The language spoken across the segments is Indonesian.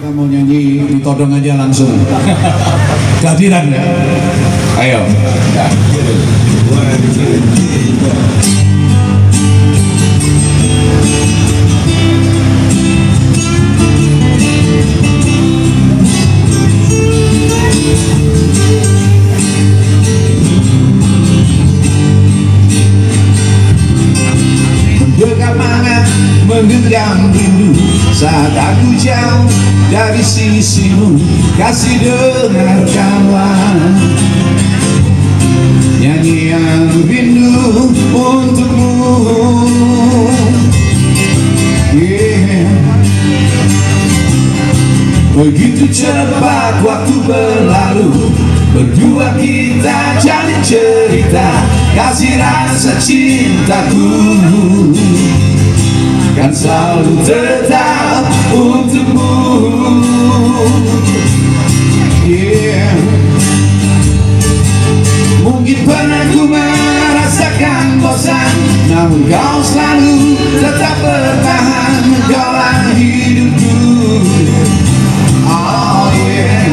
Kita mau nyanyi ditodong aja langsung. Kehadiran ya. Ayo. Menggenggam rindu saat aku jauh dari sisimu. Kasih dengarkanlah nyanyian rindu untukmu. Yeah. Begitu cepat waktu berlalu, berdua kita jalin cerita. Kasih rasa cintaku kan selalu tetap untukmu. Yeah. Mungkin pernah ku merasakan bosan, namun kau selalu tetap bertahan. Engkaulah hidupku. Oh yeah.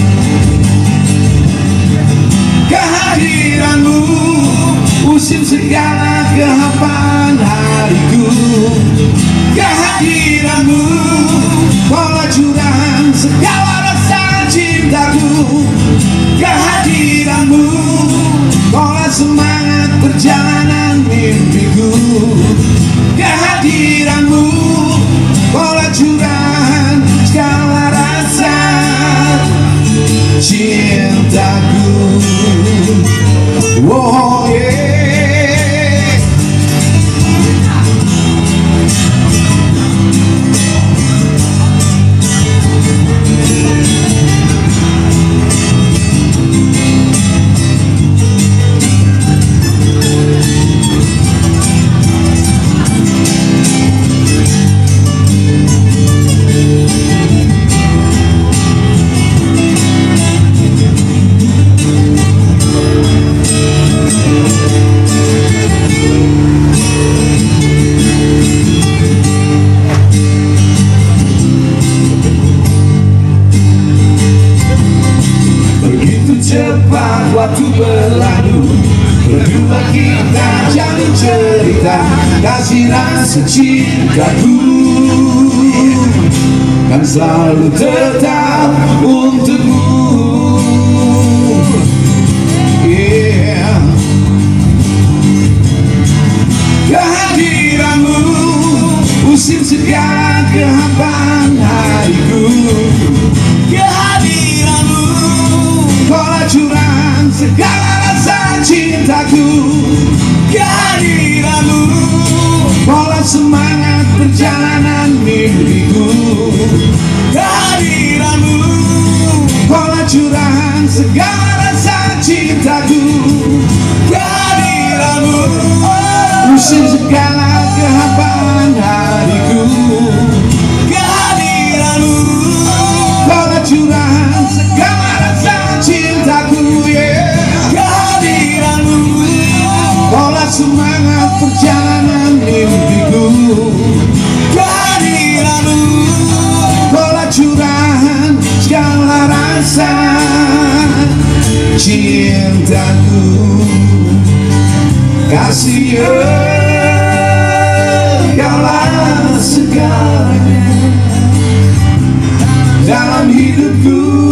Kehadiranmu usir segala kehampaan hariku. Kehadiranmu pola curahan segala rasa cintaku. Kehadiranmu pola semangat perjalanan mimpiku. Kehadiranmu pola curahan segala rasa cintaku. Oh yeah. Cepat waktu berlalu, berdua kita jalin cerita. Kasih rasa cintaku kan selalu tetap untukmu. Yeah. Kehadiranmu usir segala kehampaan hariku. Kehadiranmu pola curahan segala rasa cintaku. Kehadiranmu pola semangat perjalanan mimpiku. Kehadiranmu pola curahan segala rasa cintaku. Kehadiranmu usir segala kehampaan hariku. Kehadiranmu pola curahan segala rasa cintaku. Yeah. Kehadiranmu pola semangat perjalanan mimpiku. Kehadiranmu pola curahan segala rasa cintaku. Kasih engkaulah segalanya dalam hidupku.